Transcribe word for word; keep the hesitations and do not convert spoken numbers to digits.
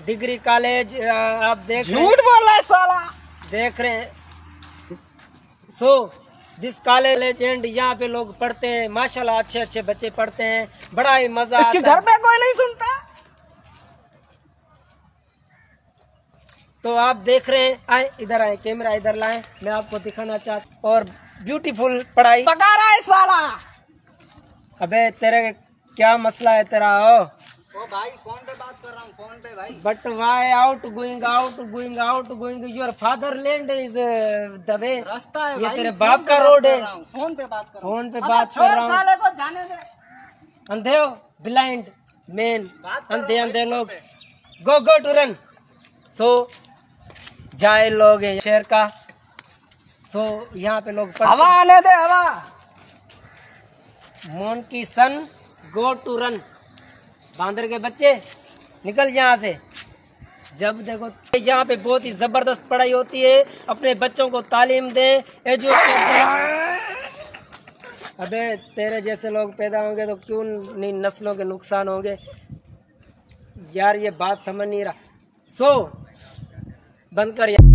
Degree college आप देख झूठ बोल रहा है साला। देख रहे हैं। सो दिस कॉलेज एंड यहाँ पे लोग पढ़ते हैं माशाल्लाह, अच्छे अच्छे बच्चे पढ़ते हैं, बड़ा ही मजा आता है। इसके घर पे कोई नहीं सुनता। तो आप देख रहे हैं, आए इधर आए, कैमरा इधर लाए, मैं आपको दिखाना चाहता हूँ। और ब्यूटीफुल पढ़ाई पका रहा है साला। अबे तेरे क्या मसला है तेरा? ओ ओ भाई फोन पे बात कर रहा हूँ, फोन पे भाई। But why out going out going out going your father land is the way. रास्ता है ये भाई, तेरे फोन बाप पे का बात रोड कर है। रहा हूँ, फोन पे बात कर रहा हूँ। फोन पे अबे बात छोड़ कर रहा हूँ। साले को जाने दे। अंधे हो, ब्लाइंड मैन, बात कर अंधे रहा हूँ अंधे भाई, लोग। फोन पे। गो गो टू रन। सो जाए लोग हैं शहर का। सो यहाँ पे लोग पढ़ते हवा आने दे, हवा। मोन की सन गो टू रन। बांदर के बच्चे निकल यहाँ से। जब देखो यहाँ पे बहुत ही जबरदस्त पढ़ाई होती है, अपने बच्चों को तालीम दें, एजुकेट। अबे तेरे जैसे लोग पैदा होंगे तो क्यों नहीं नस्लों के नुकसान होंगे यार, ये बात समझ नहीं रहा। सो बंद कर यार।